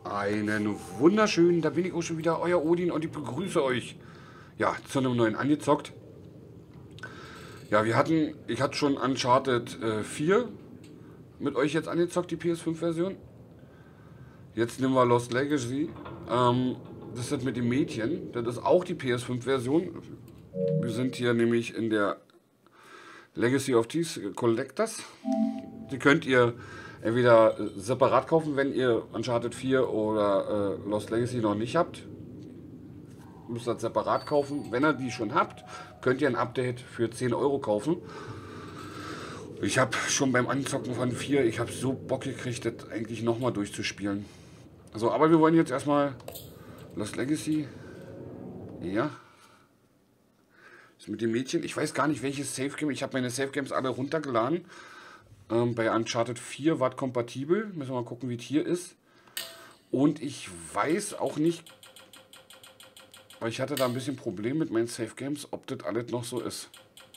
Einen wunderschönen, da bin ich auch schon wieder, euer Odin, und ich begrüße euch. Ja, zu einem neuen Angezockt. Ja, ich hatte schon Uncharted 4 mit euch jetzt angezockt, die PS5-Version. Jetzt nehmen wir Lost Legacy. Das ist mit dem Mädchen, das ist auch die PS5-Version. Wir sind hier nämlich in der Legacy of Thieves Collectors. Die könnt ihr entweder separat kaufen, wenn ihr Uncharted 4 oder Lost Legacy noch nicht habt. Müsst ihr das separat kaufen. Wenn ihr die schon habt, könnt ihr ein Update für 10 Euro kaufen. Ich habe schon beim Anzocken von 4, ich habe so Bock gekriegt, das eigentlich nochmal durchzuspielen. So, aber wir wollen jetzt erstmal Lost Legacy. Ja. Das mit dem Mädchen. Ich weiß gar nicht, welches Safe Game. Ich habe meine Safe Games alle runtergeladen. Bei Uncharted 4 war es kompatibel. Müssen wir mal gucken, wie es hier ist. Und ich weiß auch nicht, weil ich hatte da ein bisschen Problem mit meinen Safe Games, ob das alles noch so ist.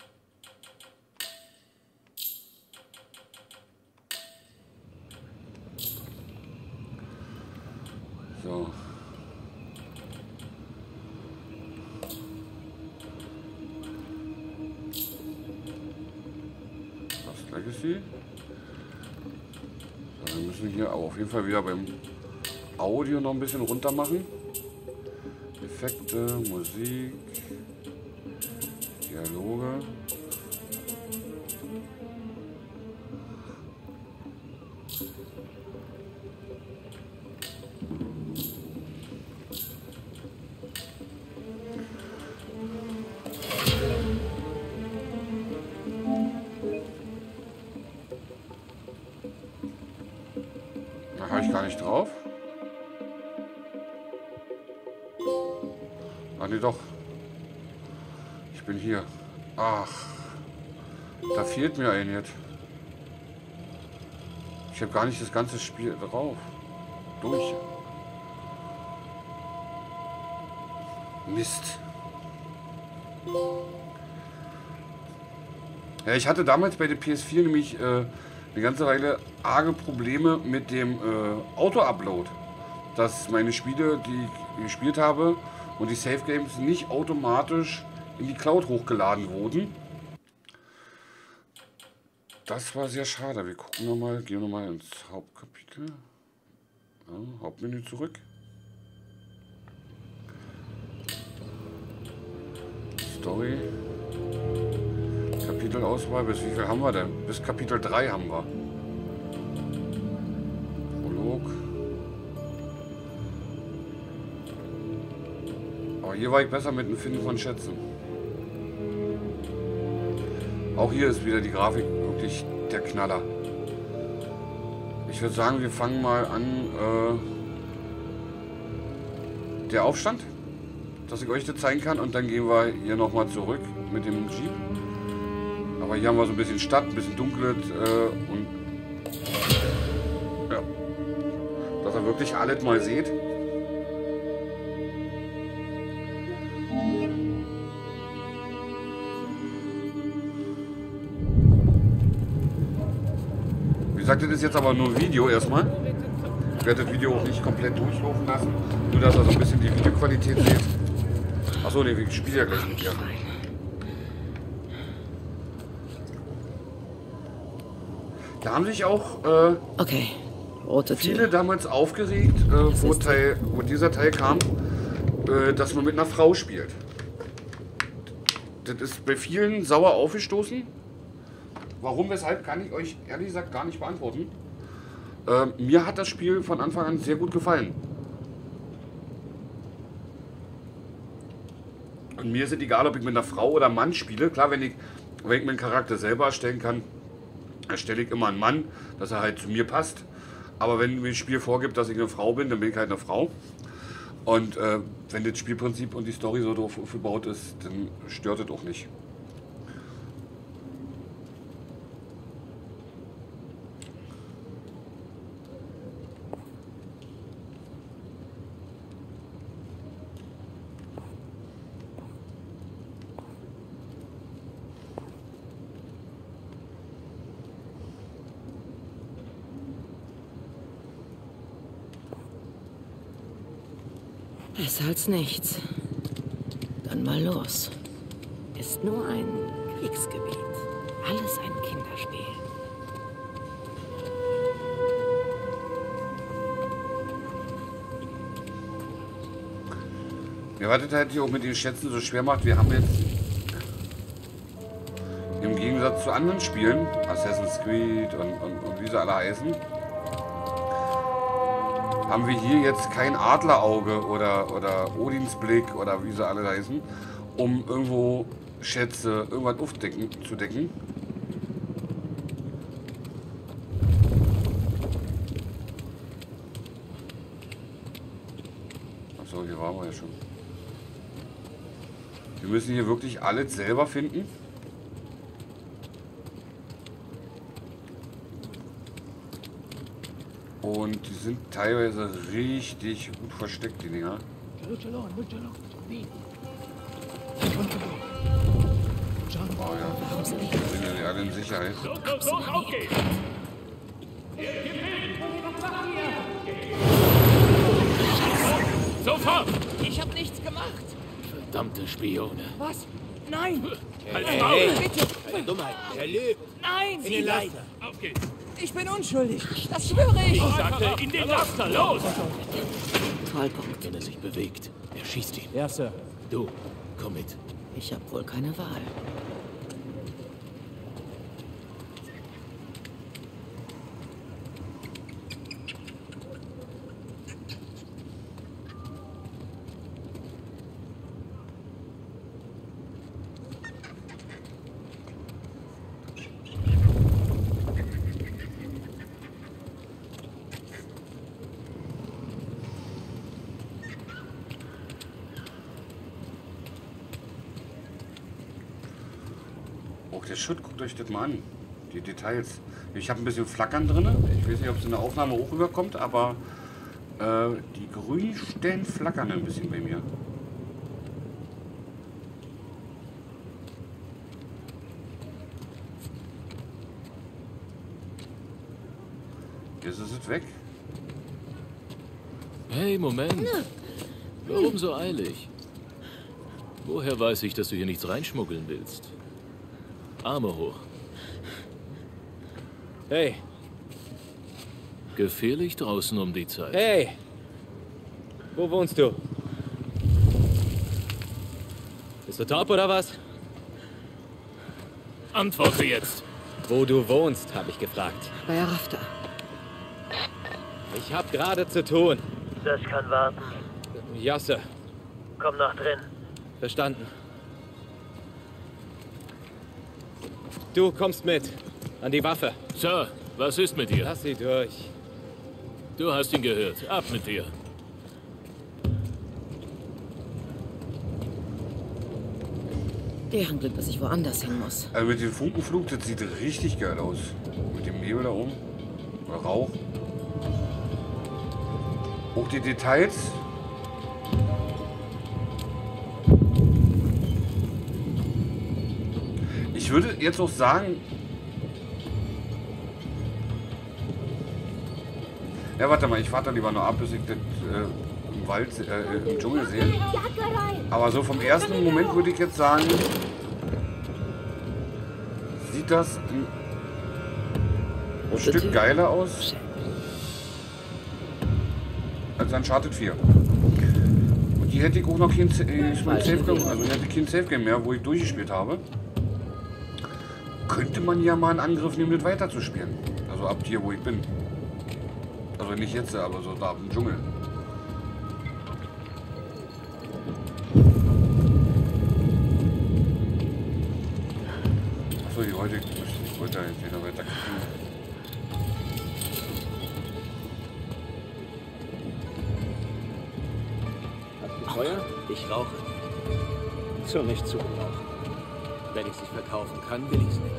So. Lost Legacy. So, wir müssen hier aber auf jeden Fall wieder beim Audio noch ein bisschen runter machen. Effekte, Musik, Dialoge. Da habe ich gar nicht drauf. Ah, nee, doch. Ich bin hier. Ach. Da fehlt mir ein jetzt. Ich habe gar nicht das ganze Spiel drauf. Durch. Mist. Ja, ich hatte damals bei der PS4 nämlich eine ganze Weile arge Probleme mit dem Auto-Upload. Dass meine Spiele, die ich gespielt habe, und die Save Games nicht automatisch in die Cloud hochgeladen wurden. Das war sehr schade. Wir gucken nochmal, gehen nochmal ins Hauptkapitel. Ja, Hauptmenü zurück. Story. Kapitelauswahl. Bis wie viel haben wir denn? Bis Kapitel 3 haben wir. Prolog. Aber hier war ich besser mit dem Finden von Schätzen. Auch hier ist wieder die Grafik wirklich der Knaller. Ich würde sagen, wir fangen mal an. Der Aufstand, dass ich euch das zeigen kann. Und dann gehen wir hier nochmal zurück mit dem Jeep. Aber hier haben wir so ein bisschen Stadt, ein bisschen dunkles und ja, dass ihr wirklich alles mal seht. Wie gesagt, das ist jetzt aber nur Video erstmal. Ich werde das Video auch nicht komplett durchlaufen lassen, nur dass ihr so ein bisschen die Videoqualität seht. Achso, nee, ich spiele ja gleich mit dir. Da haben sich auch Okay, rote viele Tür. damals aufgeregt, wo dieser Teil kam, dass man mit einer Frau spielt. Das ist bei vielen sauer aufgestoßen. Warum, weshalb, kann ich euch ehrlich gesagt gar nicht beantworten. Mir hat das Spiel von Anfang an sehr gut gefallen. Und mir ist es egal, ob ich mit einer Frau oder Mann spiele. Klar, wenn ich meinen Charakter selber erstellen kann, erstelle ich immer einen Mann, dass er halt zu mir passt. Aber wenn mir das Spiel vorgibt, dass ich eine Frau bin, dann bin ich halt eine Frau. Und wenn das Spielprinzip und die Story so drauf aufgebaut ist, dann stört es auch nicht. Besser als nichts. Dann mal los. Ist nur ein Kriegsgebiet. Alles ein Kinderspiel. Ja, was das halt hier auch mit den Schätzen so schwer macht, wir haben jetzt im Gegensatz zu anderen Spielen, Assassin's Creed und wie sie alle heißen, haben wir hier jetzt kein Adlerauge oder Odinsblick oder wie sie alle heißen, um irgendwo Schätze, irgendwas zu decken. Achso, hier waren wir ja schon. Wir müssen hier wirklich alles selber finden. Und die sind teilweise richtig gut versteckt, die Dinger. Oh ja, sind ja alle in Sicherheit. Auf geht's! Sofort! Ich hab nichts gemacht. Verdammte Spione. Was? Nein! Halt's Maul! Bitte! Eine Dummheit. Er lügt. Nein! In den Laster. Auf geht's! Ich bin unschuldig. Das schwöre ich. Ich sagte, in den Laster, los! Tollpunkt. Wenn er sich bewegt, er schießt ihn. Ja, Sir. Du, komm mit. Ich habe wohl keine Wahl. Auch der Schutt, guckt euch das mal an. Die Details. Ich habe ein bisschen Flackern drin. Ich weiß nicht, ob es in der Aufnahme auch rüberkommt, aber die grünen Stellen flackern ein bisschen bei mir. Jetzt ist es weg. Hey, Moment. Warum so eilig? Woher weiß ich, dass du hier nichts reinschmuggeln willst? Arme hoch. Hey, Gefährlich draußen um die Zeit. hey! Wo wohnst du? Bist du top oder was? Antworte jetzt! Wo du wohnst, habe ich gefragt. Bei Rafta. Ich hab gerade zu tun. Das kann warten. Ja, Sir. Komm nach drin. Verstanden. Du kommst mit. An die Waffe. Sir, was ist mit dir? Lass sie durch. Du hast ihn gehört. Ab mit dir. Deren Glück, dass ich woanders hin muss. Also mit dem Funkenflug, das sieht richtig geil aus. Mit dem Nebel da oben. Oder Rauch. Auch die Details. Ich würde jetzt auch sagen... Ja, warte mal, ich warte lieber noch ab, bis ich das im Wald, im Dschungel sehe. Aber so vom ersten Moment würde ich jetzt sagen, sieht das ein Stück geiler aus als Uncharted 4. Und hier hätte ich auch noch kein Safe Game, also hier hätte ich kein Safe Game mehr, wo ich durchgespielt habe. Könnte man ja mal einen Angriff nehmen, das weiterzuspielen. Also ab hier, wo ich bin. Also nicht jetzt, aber so da im Dschungel. Achso, die heute, ich wollte jetzt wieder weiter gucken. Hast du Feuer? Ich rauche. So nicht zu gebrauchen. Wenn ich sie verkaufen kann, will ich es nicht.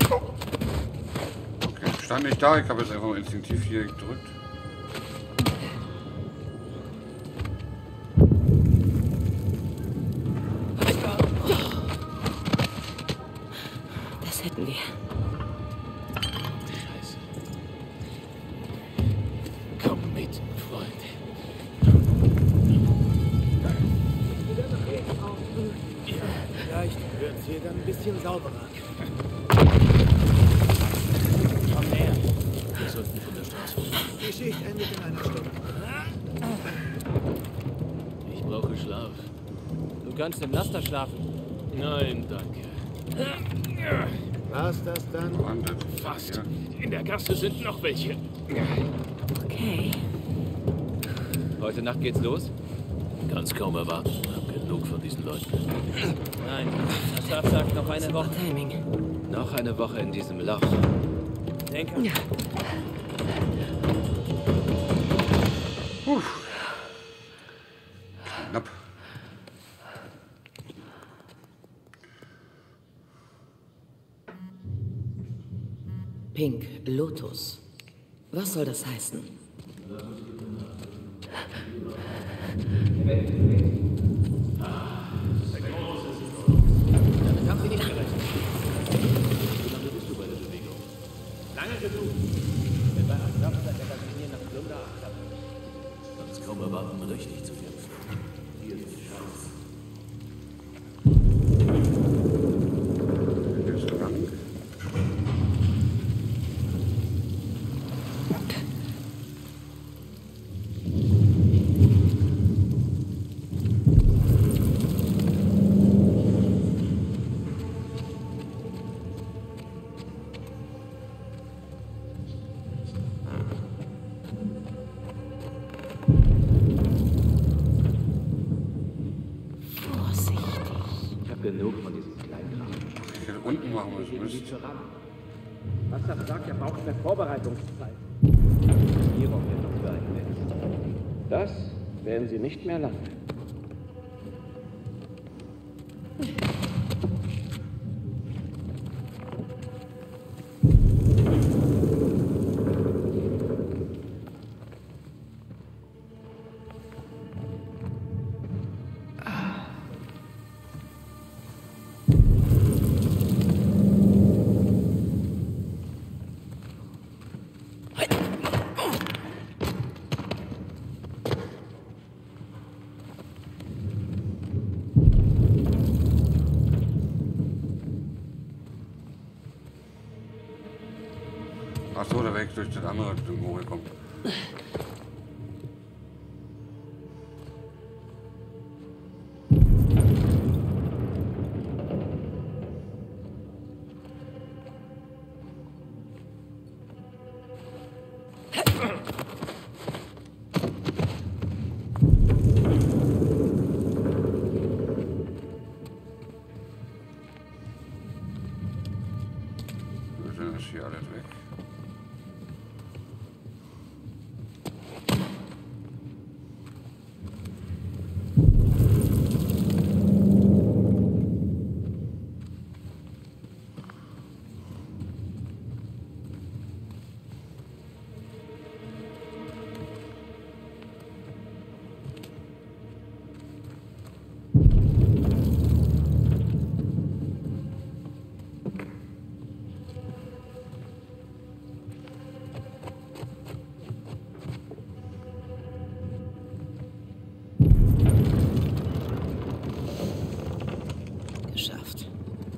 Okay, stand nicht da. Ich habe jetzt einfach mal instinktiv hier gedrückt. Das hätten wir. Scheiße. Komm mit, Freund. Vielleicht wird's hier dann ein bisschen sauberer. Komm her. Wir sollten von der Straße hoch. Die Schicht endet in einer Stunde. Ich brauche Schlaf. Du kannst im Laster schlafen. Nein, danke. War's das dann? Wandert. Fast. Ja. In der Gasse sind noch welche. Okay. Heute Nacht geht's los? Kann's kaum erwarten. Hab genug von diesen Leuten. Nein. Asaf sagt noch eine Super Woche. Timing. Noch eine Woche in diesem Loch. Denke. Ja. Knapp. Pink Lotus. Was soll das heißen? Damit haben Sie nicht gerechnet. Wie lange bist du bei der Bewegung? Lange genug. Wenn bei Asaf seit der Kasimir nach Stunde 8 Kann's kaum erwarten, richtig zu kämpfen. Hier ist Chance. Hier ist lang. Ich habe genug von diesem Kleinkram. Ich hätte unten machen müssen. Mist. Asaf sagt, er braucht eine Vorbereitungszeit. Regierung wird noch für einen Mensch. Das werden Sie nicht mehr lange. Achso, da wäre ich durch das andere Ding hochgekommen. Dann ist hier alles weg. Geschafft.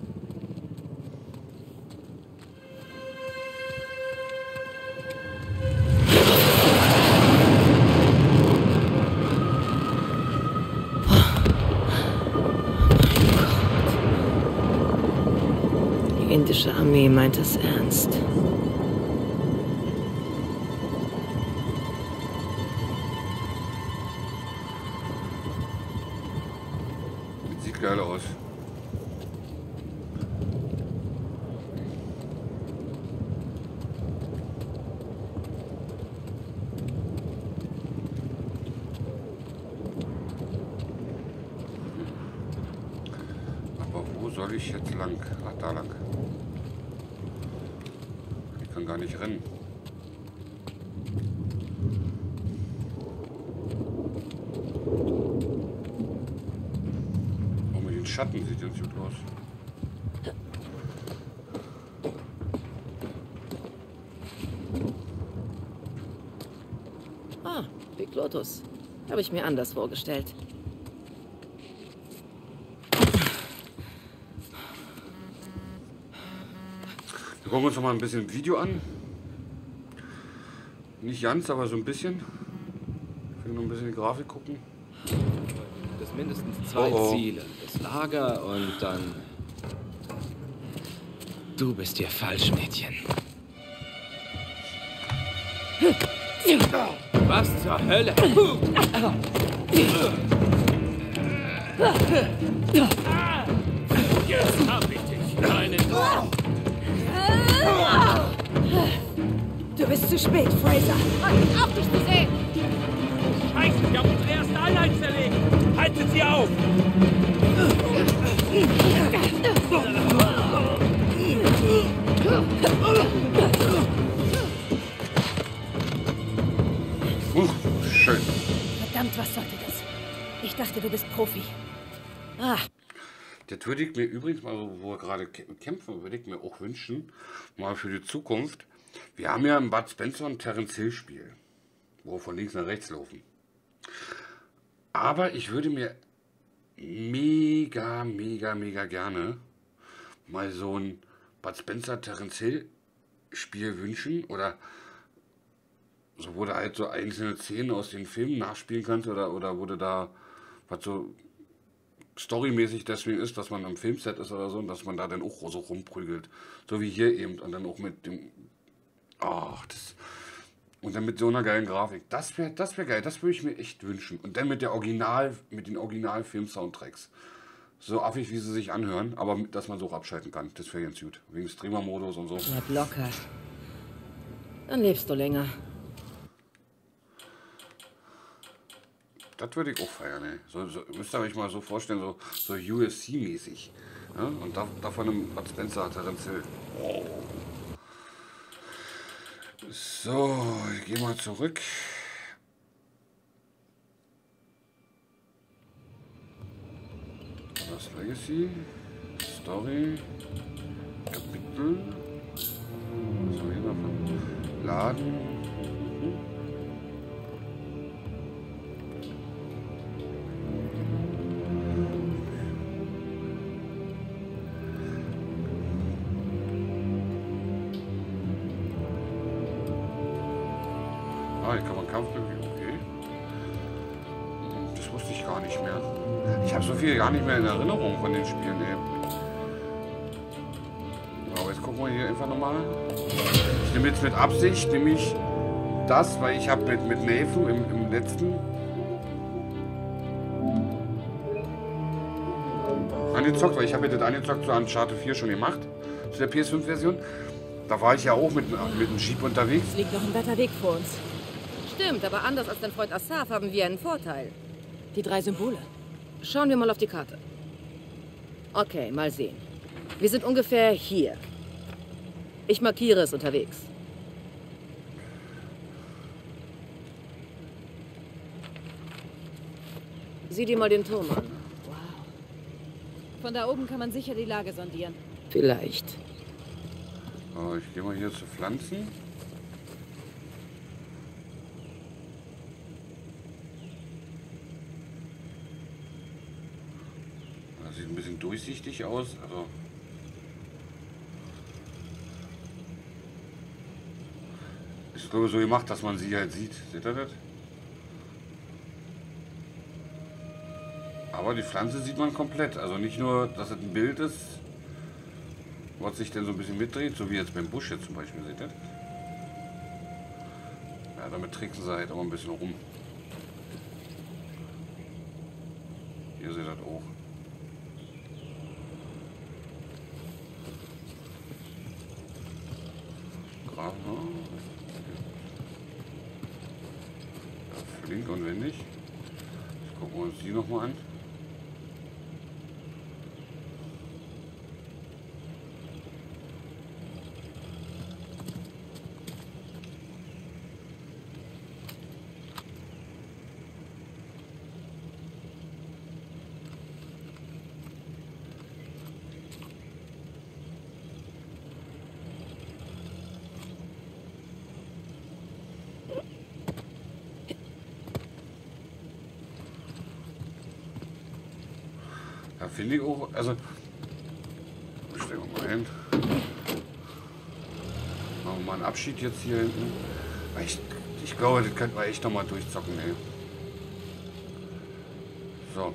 Die indische Armee meint es ernst. Sieht geil aus. Aber wo soll ich jetzt lang? Ach, da lang. kann gar nicht rennen. Oh, mit den Schatten sieht ganz gut aus. Ah, Big Lotus. Habe ich mir anders vorgestellt. Wir gucken uns noch mal ein bisschen Video an. Nicht ganz, aber so ein bisschen. Ich will noch ein bisschen die Grafik gucken. Das mindestens zwei Ziele. Das Lager und dann... Du bist hier falsch, Mädchen. Was zur Hölle? Jetzt hab ich dich. Einen. Du bist zu spät, Fraser. Auf dich zu sehen! Scheiße, wir haben unsere erste Einheit zerlegt. Haltet sie auf! Schön. Verdammt, was sollte das? Ich dachte, du bist Profi. Ah, Das würde ich mir übrigens mal, wo wir gerade kämpfen, würde ich mir auch wünschen, mal für die Zukunft. Wir haben ja im Bud Spencer ein Terence Hill Spiel, wo wir von links nach rechts laufen. Aber ich würde mir mega gerne mal so ein Bud Spencer Terence Hill Spiel wünschen, oder so, wo du halt so einzelne Szenen aus den Filmen nachspielen kannst, oder wo du da was so storymäßig deswegen ist, dass man am Filmset ist oder so, und dass man da dann auch so rumprügelt. So wie hier eben. Und dann auch mit dem... Ach, das... Und dann mit so einer geilen Grafik. Das wär geil. Das würde ich mir echt wünschen. Und dann mit den Original-Film-Soundtracks. So affig, wie sie sich anhören, aber dass man so auch abschalten kann. Das wäre ganz gut. Wegen Streamer-Modus und so. Bleib locker. Dann lebst du länger. Das würde ich auch feiern, ey. Müsst ihr euch mal so vorstellen, so USC-mäßig. Ja? Und davon im Bud Spencer Terence Hill. Oh. So, ich gehe mal zurück. Das Legacy, Story, Kapitel. Was haben wir hier noch? Laden. Hier kann man Kampfbewegung, okay. Das wusste ich gar nicht mehr. Ich habe so viel gar nicht mehr in Erinnerung von den Spielen, ey. Aber jetzt gucken wir hier einfach nochmal. Ich nehme jetzt mit Absicht, nämlich das, weil ich habe mit Nathan im letzten angezockt, weil ich habe ja das angezockt zu Uncharted 4 schon gemacht, zu der PS5-Version. Da war ich ja auch mit dem Jeep unterwegs. es liegt noch ein weiter Weg vor uns. Stimmt, aber anders als dein Freund Asaf haben wir einen Vorteil. Die 3 Symbole. Schauen wir mal auf die Karte. Okay, mal sehen. Wir sind ungefähr hier. Ich markiere es unterwegs. Sieh dir mal den Turm an. Von da oben kann man sicher die Lage sondieren. Vielleicht. So, ich gehe mal hier zu Pflanzen. Das sieht ein bisschen durchsichtig aus. Also ist glaube ich so gemacht, dass man sie halt sieht. Seht ihr das? Aber die Pflanze sieht man komplett. Also nicht nur, dass es ein Bild ist, was sich dann so ein bisschen mitdreht, so wie jetzt beim Busch jetzt zum Beispiel, seht ihr? Ja, damit tricksen sie halt auch ein bisschen rum. Hier seht ihr das auch. Ja, flink und wendig. Jetzt gucken wir uns die nochmal an. finde ich auch, also, stellen wir mal hin. Machen wir mal einen Abschied jetzt hier hinten. Ich glaube, das könnte man echt nochmal durchzocken, ey. So.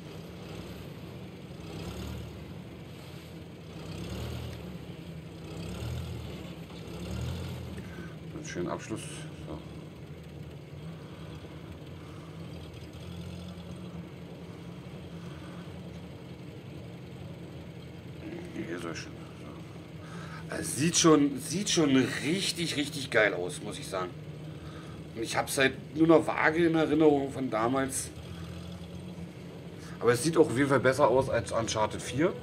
Einen schönen Abschluss. So. Hier soll schön. So. Also sieht schon richtig, richtig geil aus, muss ich sagen. Ich habe es halt nur noch vage in Erinnerung von damals. Aber es sieht auch auf jeden Fall besser aus als Uncharted 4.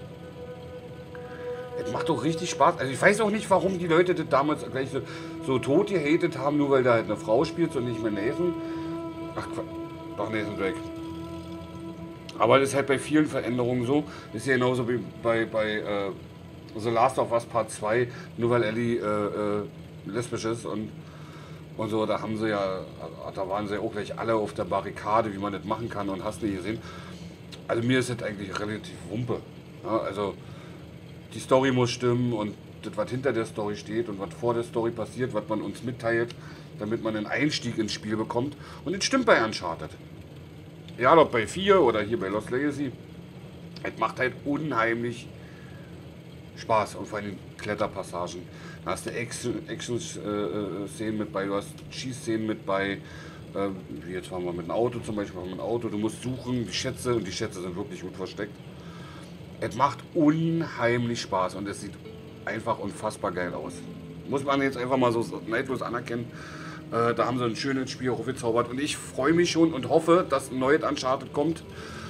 Es macht doch richtig Spaß. Also ich weiß auch nicht, warum die Leute das damals gleich so tot gehatet haben, nur weil da halt eine Frau spielt und nicht mehr Nathan. Ach, doch Nathan Drake. Aber das ist halt bei vielen Veränderungen so. Das ist ja genauso wie bei The Last of Us Part 2, nur weil Ellie lesbisch ist und so, da haben sie ja, da waren sie ja auch gleich alle auf der Barrikade, wie man das machen kann und hast nicht gesehen. Also mir ist das eigentlich relativ Wumpe. Ja, also die Story muss stimmen und das, was hinter der Story steht und was vor der Story passiert, was man uns mitteilt, damit man einen Einstieg ins Spiel bekommt. Und das stimmt bei Uncharted. Ja, ob bei 4 oder hier bei Lost Legacy. Es macht halt unheimlich Spaß und vor allem Kletterpassagen. Da hast du Action-Szenen mit bei, du hast Schießszenen mit bei. Wie jetzt waren wir mit einem Auto zum Beispiel, mit einem Auto. Du musst suchen, die Schätze, und die Schätze sind wirklich gut versteckt. Es macht unheimlich Spaß und es sieht einfach unfassbar geil aus. Muss man jetzt einfach mal so neidlos anerkennen. Da haben sie ein schönes Spiel aufgezaubert und ich freue mich schon und hoffe, dass ein neues Uncharted kommt.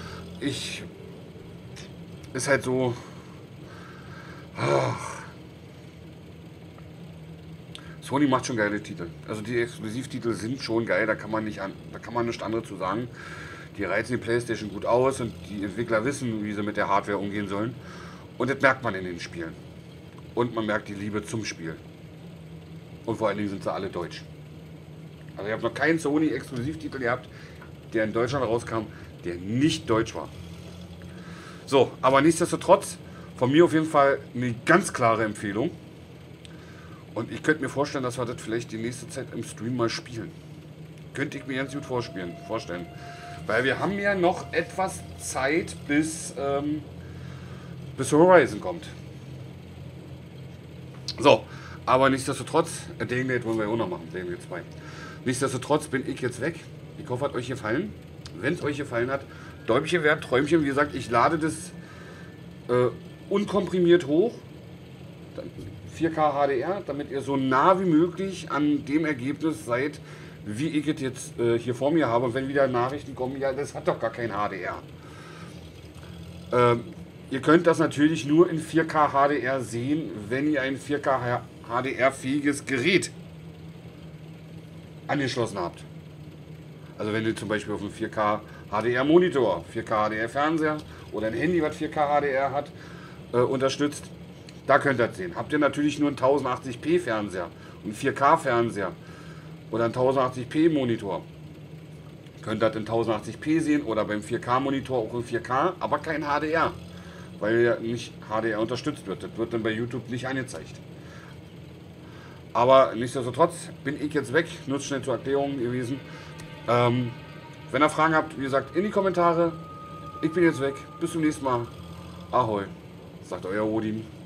Ist halt so. Sony macht schon geile Titel. Also die Exklusivtitel sind schon geil, da kann man nichts anderes zu sagen. Die reizen die PlayStation gut aus und die Entwickler wissen, wie sie mit der Hardware umgehen sollen. Und das merkt man in den Spielen. Und man merkt die Liebe zum Spiel. Und vor allen Dingen sind sie alle deutsch. Also ich habe noch keinen Sony-Exklusivtitel gehabt, der in Deutschland rauskam, der nicht deutsch war. So, aber nichtsdestotrotz, von mir auf jeden Fall eine ganz klare Empfehlung. Und ich könnte mir vorstellen, dass wir das vielleicht die nächste Zeit im Stream mal spielen. Könnte ich mir ganz gut vorstellen. Weil wir haben ja noch etwas Zeit, bis Horizon kommt. So, aber nichtsdestotrotz, den Date wollen wir ja auch noch machen, den wir 2. Nichtsdestotrotz bin ich jetzt weg. Ich hoffe, hat euch gefallen. Wenn es euch gefallen hat, Däumchen wert, Träumchen. Wie gesagt, ich lade das unkomprimiert hoch. 4K HDR, damit ihr so nah wie möglich an dem Ergebnis seid, wie ich es jetzt hier vor mir habe. Und wenn wieder Nachrichten kommen, ja, das hat doch gar kein HDR. Ihr könnt das natürlich nur in 4K HDR sehen, wenn ihr ein 4K HDR-fähiges Gerät angeschlossen habt. Also wenn ihr zum Beispiel auf einem 4K HDR-Monitor, 4K HDR-Fernseher oder ein Handy, was 4K HDR hat, unterstützt, da könnt ihr das sehen. Habt ihr natürlich nur einen 1080p Fernseher, einen 4K Fernseher oder einen 1080p Monitor, könnt ihr das in 1080p sehen oder beim 4K Monitor auch in 4K, aber kein HDR, weil ja nicht HDR unterstützt wird. Das wird dann bei YouTube nicht angezeigt. Aber nichtsdestotrotz bin ich jetzt weg, nur schnell zur Erklärung gewesen. Wenn ihr Fragen habt, wie gesagt, in die Kommentare. Ich bin jetzt weg. Bis zum nächsten Mal. Ahoi, sagt euer Odin.